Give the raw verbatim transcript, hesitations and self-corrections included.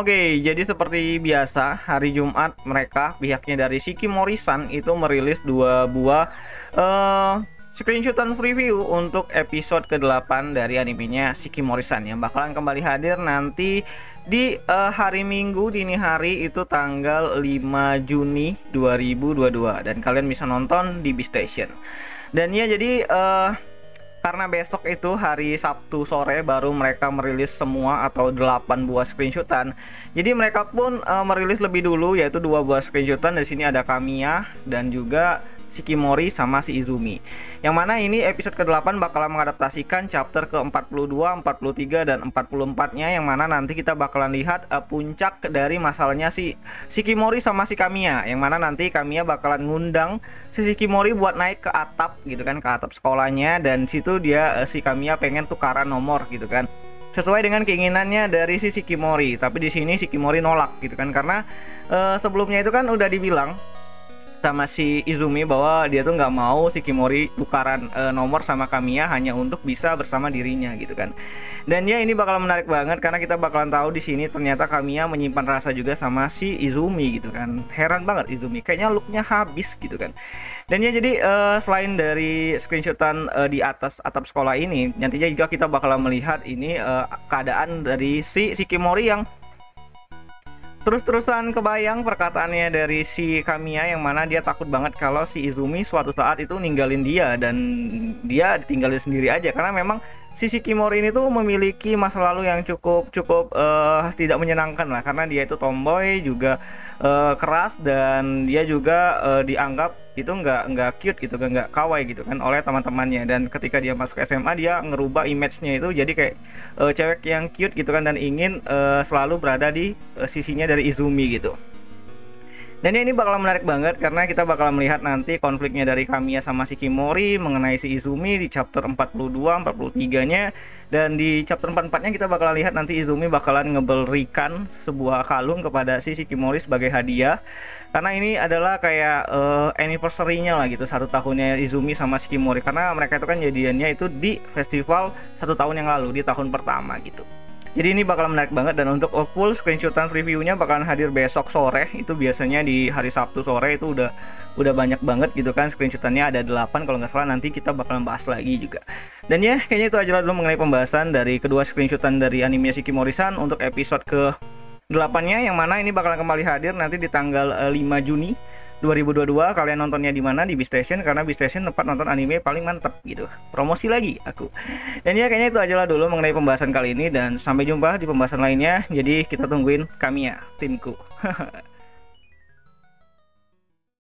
Oke, jadi seperti biasa hari Jumat mereka pihaknya dari Shikimori-san itu merilis dua buah uh, screenshotan preview untuk episode kedelapan dari animenya Shikimori-san yang bakalan kembali hadir nanti di uh, hari Minggu dini hari itu tanggal lima Juni dua ribu dua puluh dua dan kalian bisa nonton di B Station. Dan ya jadi uh, karena besok itu hari Sabtu sore baru mereka merilis semua atau delapan buah screenshotan. Jadi mereka pun uh, merilis lebih dulu yaitu dua buah screenshotan. Di sini ada Kamiya dan juga Shikimori sama si Izumi. Yang mana ini episode kedelapan bakalan mengadaptasikan chapter ke empat puluh dua, empat puluh tiga dan empat puluh empat-nya yang mana nanti kita bakalan lihat uh, puncak dari masalahnya si Shikimori sama si Kamiya. Yang mana nanti Kamiya bakalan ngundang si Shikimori buat naik ke atap gitu kan, ke atap sekolahnya, dan situ dia uh, si Kamiya pengen tukaran nomor gitu kan. Sesuai dengan keinginannya dari si Shikimori. Tapi di sini Shikimori nolak gitu kan karena uh, sebelumnya itu kan udah dibilang sama si Izumi bahwa dia tuh nggak mau Shikimori tukaran e, nomor sama Kamiya hanya untuk bisa bersama dirinya gitu kan. Dan ya ini bakal menarik banget karena kita bakalan tahu di sini ternyata Kamiya menyimpan rasa juga sama si Izumi gitu kan. Heran banget Izumi, kayaknya looknya habis gitu kan. Dan ya jadi e, selain dari screenshotan e, di atas atap sekolah ini, nantinya juga kita bakalan melihat ini e, keadaan dari si Shikimori yang terus-terusan kebayang perkataannya dari si Kamiya yang mana dia takut banget kalau si Izumi suatu saat itu ninggalin dia dan dia ditinggalin sendiri aja karena memang si Shikimori ini tuh memiliki masa lalu yang cukup cukup uh, tidak menyenangkan lah karena dia itu tomboy juga uh, keras dan dia juga uh, dianggap itu nggak nggak cute gitu kan, nggak kawaii gitu kan oleh teman-temannya. Dan ketika dia masuk S M A dia ngerubah image-nya itu jadi kayak uh, cewek yang cute gitu kan dan ingin uh, selalu berada di uh, sisinya dari Izumi gitu. Dan ini bakal menarik banget karena kita bakal melihat nanti konfliknya dari Kamiya sama Shikimori mengenai si Izumi di chapter empat puluh dua, empat puluh tiga-nya. Dan di chapter empat puluh empat-nya kita bakal lihat nanti Izumi bakalan ngeberikan sebuah kalung kepada si Shikimori sebagai hadiah. Karena ini adalah kayak uh, anniversary-nya lah gitu, satu tahunnya Izumi sama Shikimori. Karena mereka itu kan jadiannya itu di festival satu tahun yang lalu, di tahun pertama gitu. Jadi ini bakal menarik banget dan untuk full screenshotan reviewnya bakalan hadir besok sore. Itu biasanya di hari Sabtu sore itu udah udah banyak banget gitu kan screenshotannya, ada delapan kalau nggak salah, nanti kita bakalan bahas lagi juga. Dan ya kayaknya itu aja lah dulu mengenai pembahasan dari kedua screenshotan dari anime Shikimori-san untuk episode ke delapan-nya yang mana ini bakalan kembali hadir nanti di tanggal lima Juni dua ribu dua puluh dua. Kalian nontonnya di mana? Di B Station, karena B Station tempat nonton anime paling mantep gitu. Promosi lagi aku. Dan ya kayaknya itu aja lah dulu mengenai pembahasan kali ini dan sampai jumpa di pembahasan lainnya. Jadi kita tungguin Kamiya, timku.